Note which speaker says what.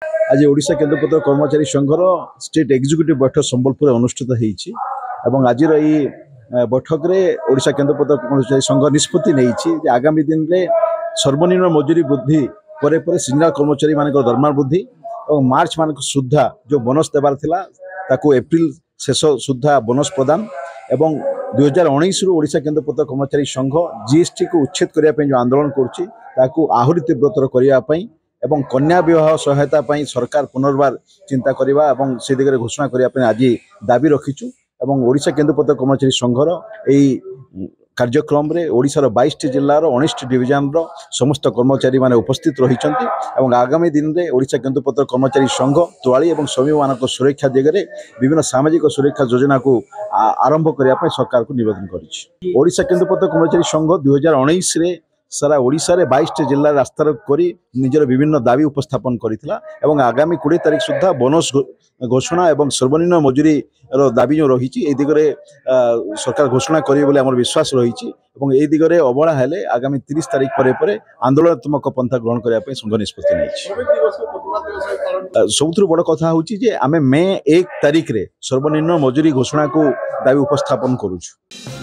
Speaker 1: आज ओडिशा केन्द्रपत्र कर्मचारी संघर state executive बैठक संबलपुर अनुष्ठित होती आज बैठक में ओडिशा केन्द्रपत्र कर्मचारी संघ निष्पत्ति नहीं आगामी दिन में सर्वनिम्न मजूरी वृद्धि पर सीनियर कर्मचारी मान दरमा वृद्धि और मार्च मान सुधा जो बोनस देवार थिला ताकू एप्रिल शेष सुधा बोनस प्रदान एवं 2019 ओडिशा केन्द्रपत्र कर्मचारी संघ जीएसटी को उच्छेद करने जो आंदोलन करुच्ची आहुरी तीव्रतर करने एवं कन्या विवाह सहायता सरकार पुनर्बार चिंता करवा और से दिगरे घोषणा करने आज दाबी रखीचु एवं ओडिशा केन्द्रपत्र कर्मचारी संघर यही कार्यक्रम रे ओडिशार 22 जिल्लार 19 डिविजन समस्त कर्मचारी माने उपस्थित रही आगामी दिन में ओडिशा केन्द्रपत्र कर्मचारी संघ तोआली और श्रमिक मान सुरक्षा दिगरे विभिन्न सामाजिक सुरक्षा योजना को आरंभ करने सरकार को निवेदन करिछि। ओडिशा केन्द्रपत्र कर्मचारी संघ 2019 रे सारा ओडिशा रे 22 जिल्ला रास्ता रोक करी निजर विभिन्न दाबी उपस्थापन करिथिला एवं आगामी 20 तारिख सुधा बोनस घोषणा एवं सर्वनिम्न मजूरी दाबी जो रही ए दिगरे सरकार घोषणा करिवे बोले हमर विश्वास रही ए दिगरे अवहेला हेले आगामी 30 तारिख परे आंदोलनात्मक पंथा ग्रहण करने संघ निष्पत्ति नहीं। सबुठ बड़ कथा होची जे आमे मे 1 तारिख रे सर्वनिम्न मजूरी घोषणा को दाबी उपस्थापन करूछु।